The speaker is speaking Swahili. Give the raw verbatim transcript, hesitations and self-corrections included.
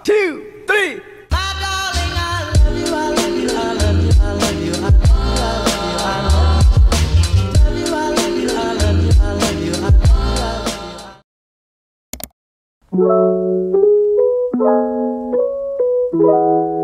two, three. My darling, I love you, I love you, I love you, I love you, I love you, I love you, I love you, I love you, I love you, I love you, I love you.